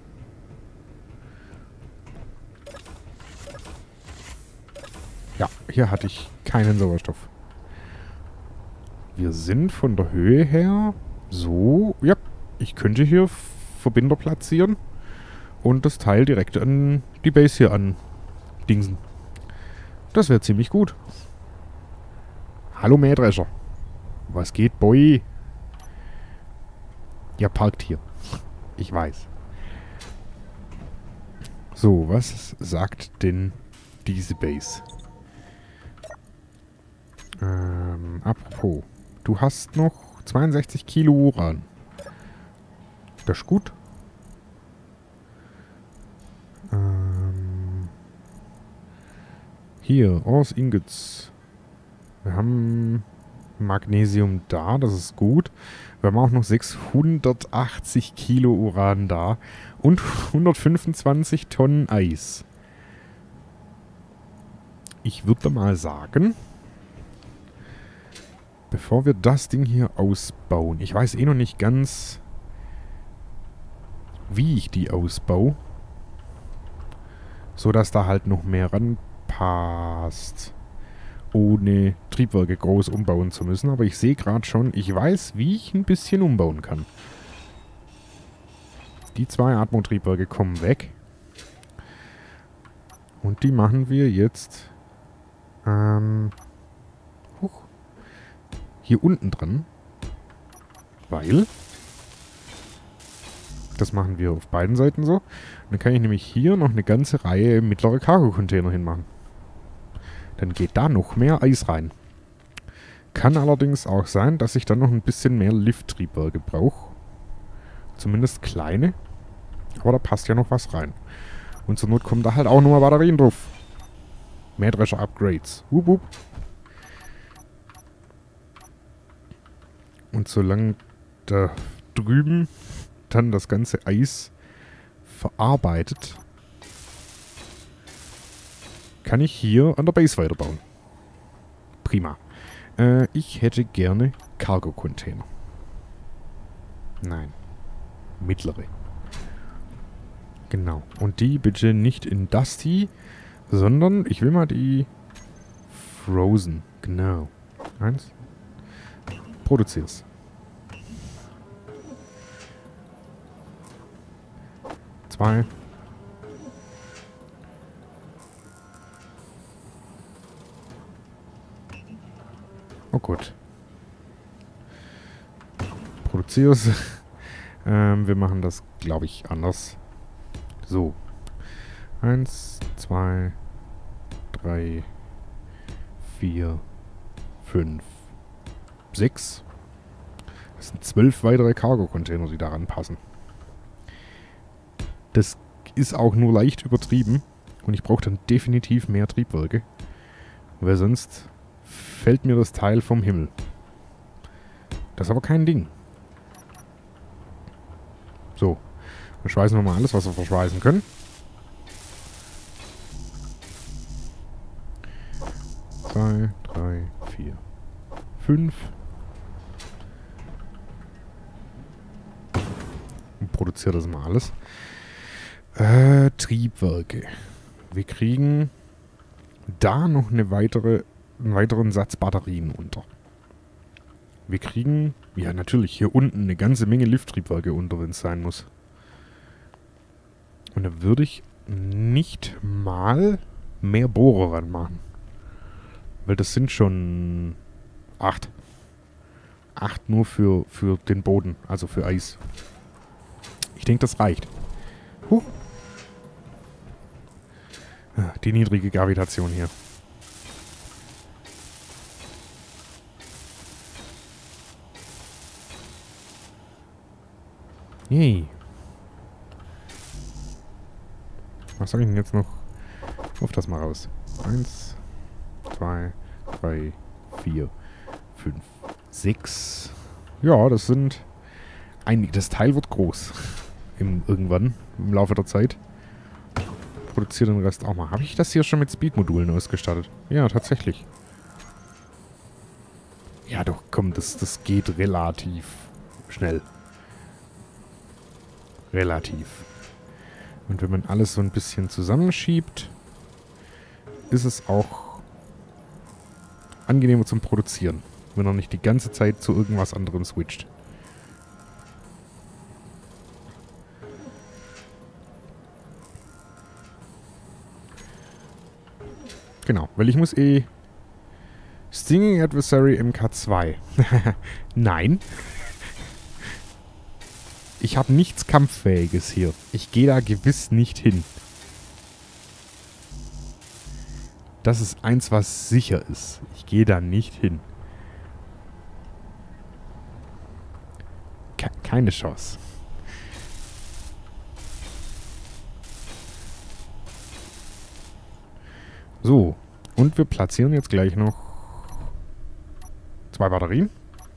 Ja, hier hatte ich keinen Sauerstoff. Wir sind von der Höhe her so... Ja, ich könnte hier Verbinder platzieren und das Teil direkt an die Base hier andingsen. Das wäre ziemlich gut. Hallo Mähdrescher. Was geht, Boy? Ihr parkt hier. Ich weiß. So, was sagt denn diese Base? Ähm, apropos. Du hast noch zweiundsechzig Kilo Uran. Das ist gut. Ähm, hier, Ores Ingots. Wir haben Magnesium da, das ist gut. Wir haben auch noch sechshundertachtzig Kilo Uran da. Und hundertfünfundzwanzig Tonnen Eis. Ich würde mal sagen... Bevor wir das Ding hier ausbauen. Ich weiß eh noch nicht ganz, wie ich die ausbaue. So dass da halt noch mehr ranpasst. Ohne Triebwerke groß umbauen zu müssen. Aber ich sehe gerade schon, ich weiß, wie ich ein bisschen umbauen kann. Die zwei Atmo-Triebwerke kommen weg. Und die machen wir jetzt... Ähm... Huch. Hier unten dran, weil das machen wir auf beiden Seiten so. Und dann kann ich nämlich hier noch eine ganze Reihe mittlere Cargo-Container hinmachen. Dann geht da noch mehr Eis rein. Kann allerdings auch sein, dass ich dann noch ein bisschen mehr Lift-Triebwerke brauche. Zumindest kleine. Aber da passt ja noch was rein. Und zur Not kommen da halt auch nochmal Batterien drauf. Mähdrescher-Upgrades. Wup, wup. Und solange da drüben dann das ganze Eis verarbeitet, kann ich hier an der Base weiterbauen. Prima. Äh, ich hätte gerne Cargo-Container. Nein. Mittlere. Genau. Und die bitte nicht in Dusty, sondern ich will mal die Frozen. Genau. Eins. Produzier's. Zwei. Oh gut. Produzier's. ähm, wir machen das, glaube ich, anders. So. Eins, zwei, drei, vier, fünf, sechs. Das sind zwölf weitere Cargo-Container, die daran passen. Das ist auch nur leicht übertrieben. Und ich brauche dann definitiv mehr Triebwerke. Weil sonst fällt mir das Teil vom Himmel. Das ist aber kein Ding. So. Dann schweißen wir mal alles, was wir verschweißen können. Zwei, drei, vier, fünf. Und produziert das mal alles. Äh, Triebwerke. Wir kriegen da noch eine weitere, einen weiteren Satz Batterien unter. Wir kriegen, ja natürlich, hier unten eine ganze Menge Lifttriebwerke unter, wenn es sein muss. Und da würde ich nicht mal mehr Bohrer ranmachen. Weil das sind schon acht. Acht nur für, für den Boden, also für Eis. Ich denke, das reicht. Huh. Die niedrige Gravitation hier. Yay. Was sage ich denn jetzt noch? Auf das mal raus. Eins, zwei, drei, vier, fünf, sechs. Ja, das sind einige. Das Teil wird groß. Im, irgendwann, im Laufe der Zeit. Produziere den Rest auch mal. Habe ich das hier schon mit Speed-Modulen ausgestattet? Ja, tatsächlich. Ja, doch, komm, das, das geht relativ schnell. Relativ. Und wenn man alles so ein bisschen zusammenschiebt, ist es auch angenehmer zum Produzieren, wenn er nicht die ganze Zeit zu irgendwas anderem switcht. Genau, weil ich muss eh Stinging Adversary M K zwei. Nein. Ich habe nichts Kampffähiges hier. Ich gehe da gewiss nicht hin. Das ist eins, was sicher ist. Ich gehe da nicht hin. Ke- keine Chance. So. Und wir platzieren jetzt gleich noch zwei Batterien.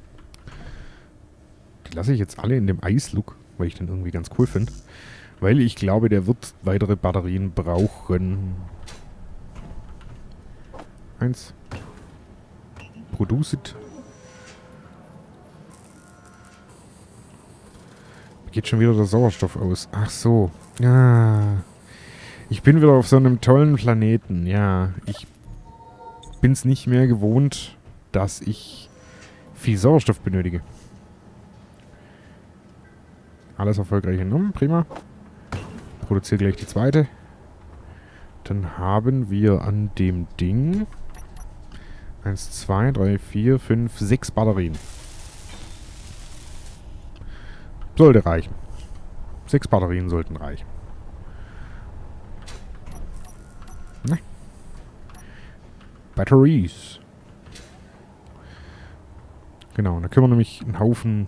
Die lasse ich jetzt alle in dem Eislook, weil ich den irgendwie ganz cool finde. Weil ich glaube, der wird weitere Batterien brauchen. Eins. Produce it. Geht schon wieder der Sauerstoff aus. Ach so. Ja. Ich bin wieder auf so einem tollen Planeten. Ja, ich bin es nicht mehr gewohnt, dass ich viel Sauerstoff benötige. Alles erfolgreich genommen. Prima. Produziere gleich die zweite. Dann haben wir an dem Ding eins, zwei, drei, vier, fünf, sechs Batterien. Sollte reichen. Sechs Batterien sollten reichen. Ne? Batteries. Genau, da können wir nämlich einen Haufen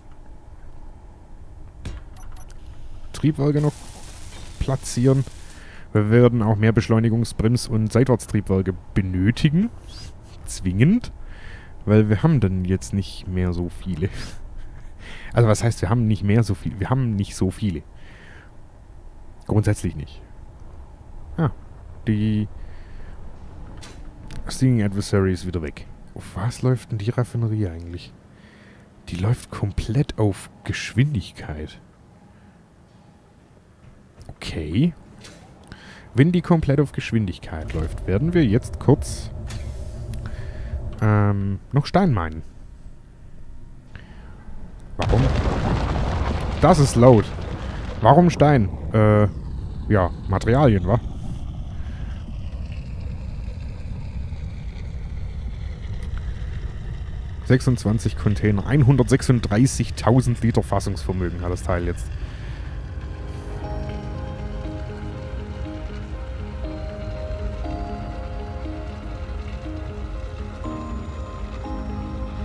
Triebwerke noch platzieren. Wir werden auch mehr Beschleunigungsbrems- und Seitwärtstriebwerke benötigen. Zwingend. Weil wir haben dann jetzt nicht mehr so viele. Also was heißt, wir haben nicht mehr so viele? Wir haben nicht so viele. Grundsätzlich nicht. Ah, die Stinging Adversary ist wieder weg. Auf was läuft denn die Raffinerie eigentlich? Die läuft komplett auf Geschwindigkeit. Okay. Wenn die komplett auf Geschwindigkeit läuft, werden wir jetzt kurz ähm, noch Stein meinen. Warum? Das ist laut. Warum Stein? Äh, ja, Materialien, wa? sechsundzwanzig Container. hundertsechsunddreißigtausend Liter Fassungsvermögen hat das Teil jetzt.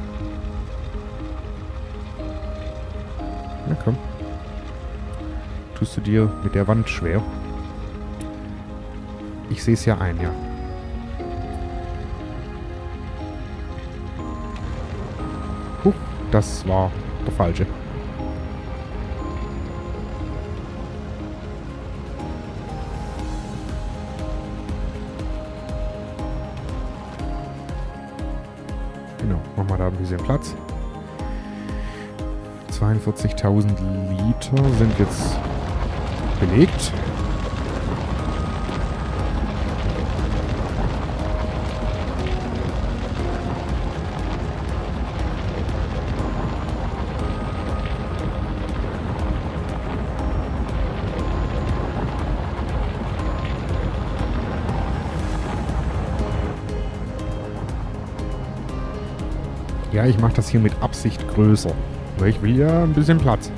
Na komm. Tust du dir mit der Wand schwer? Ich sehe es ja ein, ja. Huch, das war der falsche. Genau, machen wir da ein bisschen Platz. zweiundvierzigtausend Liter sind jetzt belegt. Ja, ich mache das hier mit Absicht größer, weil ich will ja ein bisschen Platz.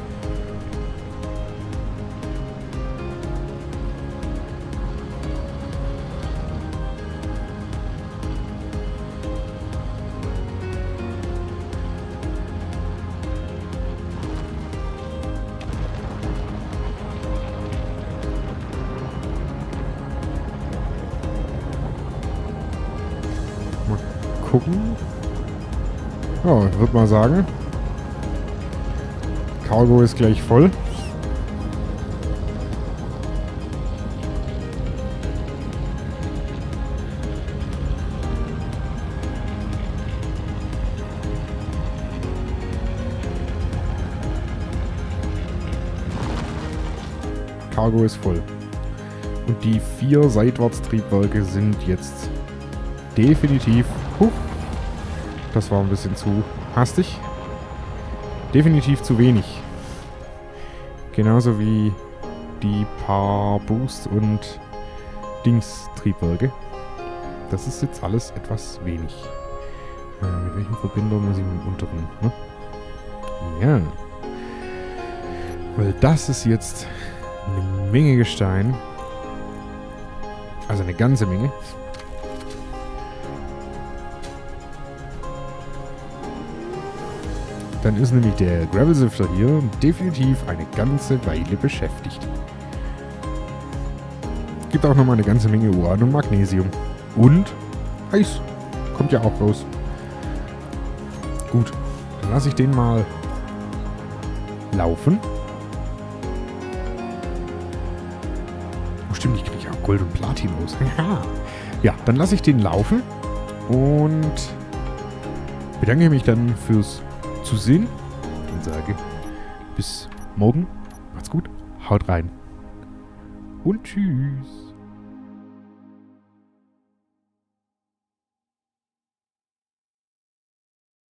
Mal gucken. Ja, ich würde mal sagen, Cargo ist gleich voll. Cargo ist voll. Und die vier Seitwärtstriebwerke sind jetzt definitiv... Huh, das war ein bisschen zu hastig. Definitiv zu wenig. Genauso wie die paar Boost- und Dings-Triebwerke. Das ist jetzt alles etwas wenig. Äh, mit welchem Verbinder muss ich mit dem unteren? Ne? Ja. Weil das ist jetzt eine Menge Gestein. Also eine ganze Menge. Dann ist nämlich der Gravel-Sifter hier definitiv eine ganze Weile beschäftigt. Gibt auch nochmal eine ganze Menge Uran und Magnesium. Und Eis. Kommt ja auch raus. Gut, dann lasse ich den mal laufen. Oh stimmt, ich kriege auch Gold und Platin raus. Ja, dann lasse ich den laufen und bedanke mich dann fürs Zusehen und sage bis morgen. Macht's gut, haut rein und tschüss.